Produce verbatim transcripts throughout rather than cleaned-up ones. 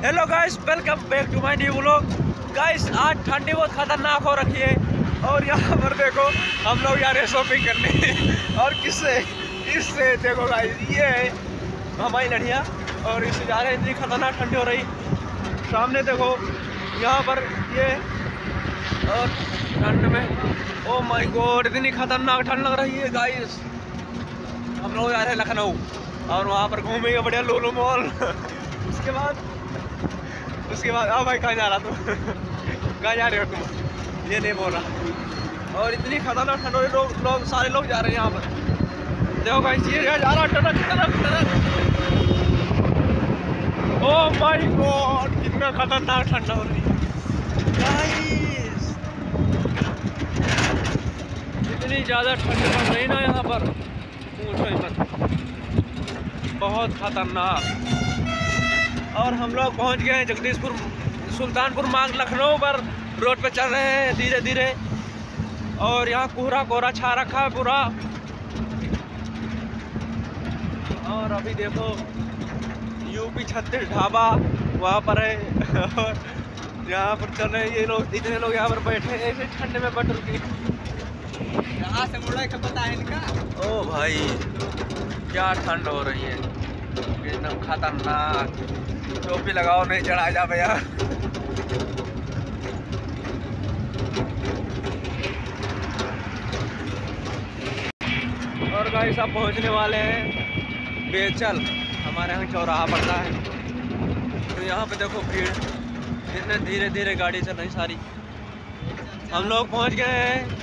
Hello guys, welcome back to my new vlog. Guys आज ठंडी बहुत खतरनाक हो रखी है और यहाँ पर देखो हम लोग जा रहे हैं शॉपिंग करने। और किससे? इससे देखो गाइस, ये है हमारी लड़िया और इससे जा रहे हैं। इतनी खतरनाक ठंडी हो रही, सामने देखो यहाँ पर ये, और ठंड में ओ माय गॉड इतनी खतरनाक ठंड लग रही है गाइस। हम लोग जा रहे हैं लखनऊ और वहाँ पर घूमेंगे बढ़िया लुलु मॉल। उसके बाद उसके बाद आ भाई कहाँ जा रहा तू? कहाँ जा रहे हो तुम? ये नहीं बोला। और इतनी खतरनाक ठंड हो रही, लोग लोग सारे लोग जा रहे हैं यहाँ पर। देखो गाइस ये जा रहा टनक टनक टनक। ओह माय गॉड कितना खतरनाक ठंड हो रही है गाइस। इतनी ज़्यादा ठंड पड़ रही ना यहाँ पर, पूछो ही मत, बहुत खतरनाक। और हम लोग पहुंच गए हैं जगदीशपुर सुल्तानपुर मार्ग लखनऊ पर। रोड पे चल रहे हैं धीरे धीरे और यहाँ कोहरा कोहरा छा रखा है पूरा। और अभी देखो यूपी छत्तीस ढाबा वहाँ पर है और यहाँ पर चल रहे हैं ये लोग, इतने लोग यहाँ पर बैठे हैं ऐसे ठंड में बटर की। यहाँ से मुड़ा का पता है इनका। ओ भाई क्या ठंड हो रही है, एकदम खतरनाक। टोपी लगाओ नहीं चढ़ा जा भैया। और गाइस सब पहुंचने वाले हैं बेचल, हमारे यहाँ चौराहा पड़ता है। तो यहाँ पे देखो भीड़, इतने धीरे धीरे गाड़ी चल रही सारी। हम लोग पहुंच गए हैं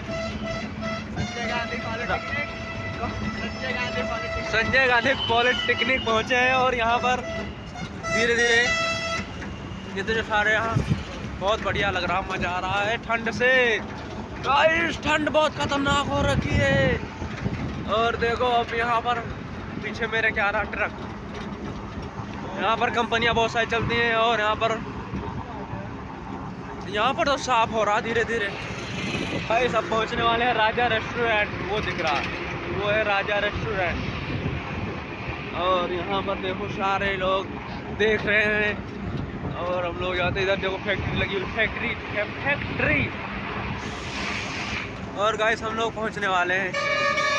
संजय गांधी पॉलिटेक्निक पहुंचे हैं और यहाँ पर धीरे धीरे जितने सारे यहाँ बहुत बढ़िया लग रहा, मजा आ रहा है ठंड से। गाइस ठंड बहुत खतरनाक हो रखी है। और देखो अब यहाँ पर पीछे मेरे क्या रहा ट्रक, यहाँ पर कंपनियां बहुत सारी चलती हैं और यहाँ पर यहाँ पर तो साफ हो रहा धीरे धीरे। भाई सब पहुँचने वाले हैं राजा रेस्टोरेंट, वो दिख रहा है वो है राजा रेस्टोरेंट। और यहाँ पर देखो सारे लोग देख रहे हैं और हम लोग जाते इधर देखो फैक्ट्री लगी हुई, फैक्ट्री फैक्ट्री। और गाइस हम लोग पहुँचने वाले हैं